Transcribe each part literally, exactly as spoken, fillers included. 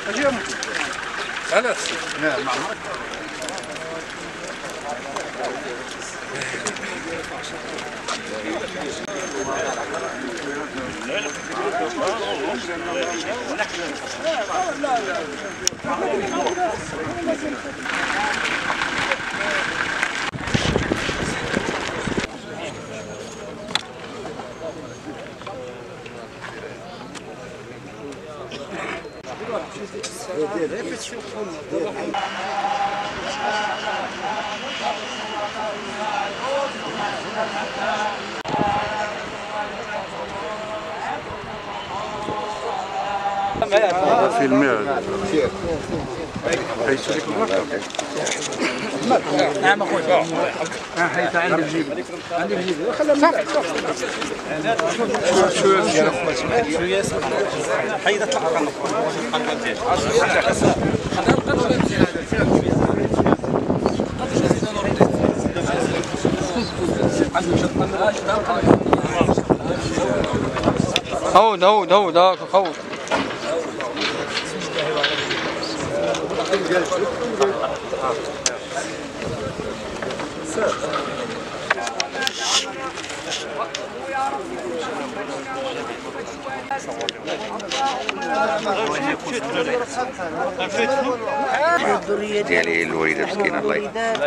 اجي خلاص لا ما في الماء حيث نعم اخويا حيت عندك جيب عندك جيب خلينا شويه شويه شويه حيد اطلع هود هود هود هاك هود ديالي الوالده مسكينه الله يرحمها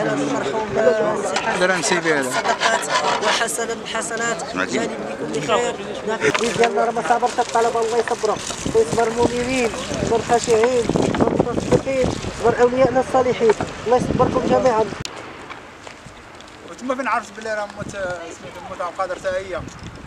دابا نسيبي هذا صدقات وحسنا حسنات جانب بكل خير ديالنا راه ما صبرش الطلبه الله يصبرهم ويصبر المؤمنين يصبر الخاشعين يصبر المتصدقين يصبر اولياءنا الصالحين الله يصبركم جميعا. وتما فين عرفت بلي راه موت سميتو موت عبد القادر حتى هي